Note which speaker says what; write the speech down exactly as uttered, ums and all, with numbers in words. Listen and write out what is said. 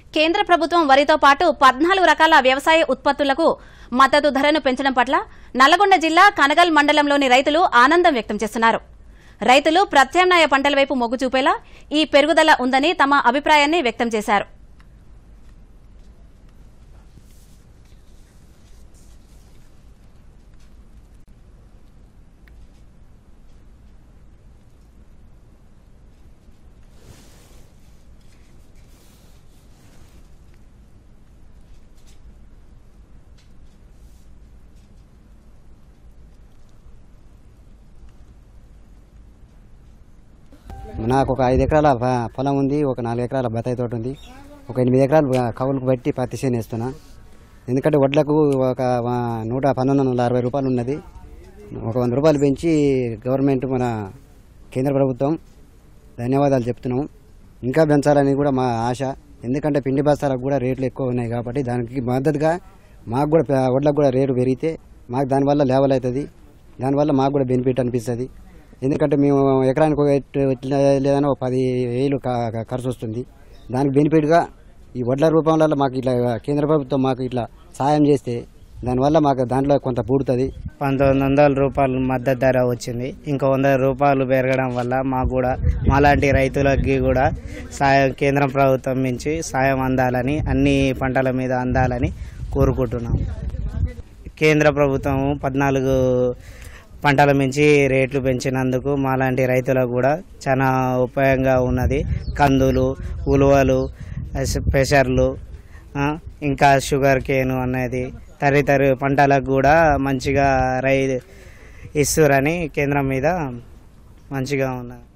Speaker 1: కేంద్ర ప్రభుత్వం వరితో పాటు పద్నాలుగు రకాల వ్యవసాయ ఉత్పత్తులకు మద్దతు ధరను పెంచడం పట్ల నల్లగొండ జిల్లా కనగల్ మండలంలోని రైతులు ఆనందం వ్యక్తం చేస్తున్నారు. రైతులు ప్రత్యామ్నాయ పంటల వైపు మొగ్గు చూపేలా ఈ పెరుగుదల ఉందని తమ అభిప్రాయాన్ని వ్యక్తం చేశారు.
Speaker 2: నాకు ఒక ఐదు ఎకరాల పొలం ఉంది, ఒక నాలుగు ఎకరాల బత్తాయి తోట ఉంది, ఒక ఎనిమిది ఎకరాలు కవులకు బట్టి పత్తి చేను వేస్తున్నా. ఎందుకంటే వడ్లకు ఒక నూట పన్నెండు వందల అరవై రూపాయలు ఉన్నది. ఒక వంద రూపాయలు పెంచి గవర్నమెంట్ మన కేంద్ర ప్రభుత్వం ధన్యవాదాలు చెప్తున్నాం. ఇంకా పెంచాలని కూడా మా ఆశ. ఎందుకంటే పిండి బస్తాలకు కూడా రేట్లు ఎక్కువ ఉన్నాయి కాబట్టి దానికి మద్దతుగా మాకు కూడా వడ్లకు కూడా రేటు పెరిగితే మాకు దానివల్ల లేవల్ అవుతుంది. దానివల్ల మాకు కూడా బెనిఫిట్ అనిపిస్తుంది. ఎందుకంటే మేము ఎకరానికి లేదన్నా ఒక పది వేలు ఖర్చు వస్తుంది. దానికి బెనిఫిట్గా ఈ వడ్ల రూపంలో మాకు ఇట్లా కేంద్ర ప్రభుత్వం మాకు ఇట్లా సాయం చేస్తే దానివల్ల మాకు దాంట్లో కొంత పూడుతుంది.
Speaker 3: పంతొమ్మిది వందల రూపాయలు మద్దతు ధర వచ్చింది. ఇంకా వంద రూపాయలు పెరగడం వల్ల మాకు కూడా మాలాంటి రైతులకి కూడా సాయం కేంద్ర ప్రభుత్వం నుంచి సాయం అందాలని, అన్ని పంటల మీద అందాలని కోరుకుంటున్నాం. కేంద్ర ప్రభుత్వం పద్నాలుగు పంటల మించి రేట్లు పెంచినందుకు మాలాంటి రైతులకు కూడా చాలా ఉపయోగంగా ఉన్నది. కందులు, ఉలువలు, పెసర్లు, ఇంకా షుగర్ కేను అనేది తదితర పంటలకు కూడా మంచిగా రై ఇస్తురని కేంద్రం మీద మంచిగా ఉన్నది.